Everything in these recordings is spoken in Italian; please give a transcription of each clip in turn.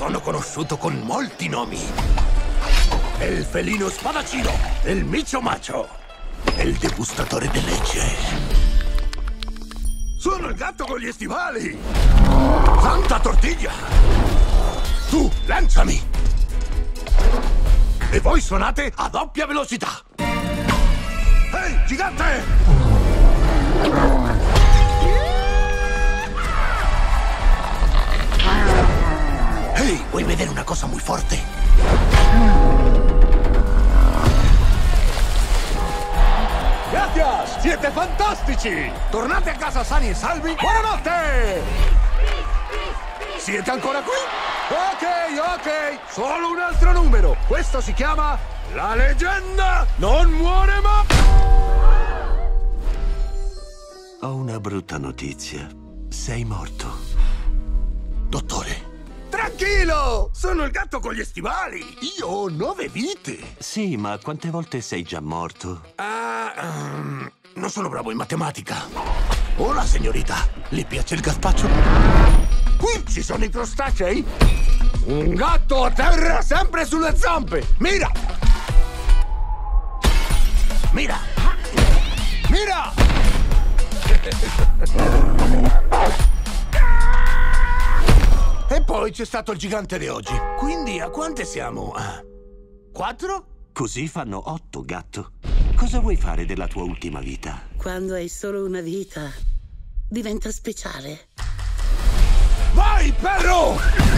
Sono conosciuto con molti nomi. Il felino spadaccino, il micio macio, il degustatore di legge. Sono il gatto con gli stivali! Santa tortiglia! Tu, lanciami! E voi suonate a doppia velocità! Ehi, gigante! Ehi, vuoi vedere una cosa muy forte? Gracias! Siete fantastici! Tornate a casa sani e salvi? Buonanotte! Siete ancora qui? Ok, solo un altro numero. Questo si chiama La leggenda non muore mai! Ho una brutta notizia. Sei morto. Dottore, tranquillo! Sono il gatto con gli stivali! Io ho 9 vite! Sì, ma quante volte sei già morto? Non sono bravo in matematica. Hola, signorita. Le piace il gazpacho? Qui ci sono i crostacei? Un gatto a terra sempre sulle zampe! Mira! Mira! Mira! E poi c'è stato il gigante di oggi. Quindi a quante siamo? 4? Così fanno 8, gatto. Cosa vuoi fare della tua ultima vita? Quando hai solo una vita, diventa speciale. Vai, perro!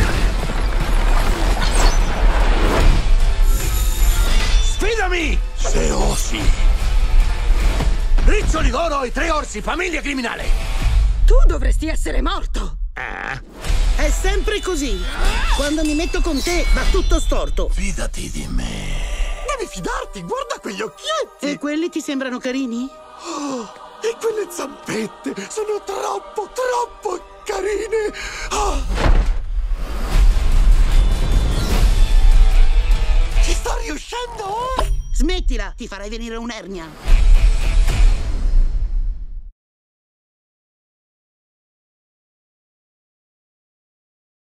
Sfidami! Se osi! Riccioli d'oro e 3 orsi, famiglia criminale! Tu dovresti essere morto! È sempre così. Quando mi metto con te, va tutto storto. Fidati di me. Devi fidarti, guarda quegli occhietti! E quelli ti sembrano carini? Oh, e quelle zampette sono troppo carine! Oh. Ci sto riuscendo! Smettila, ti farai venire un'ernia.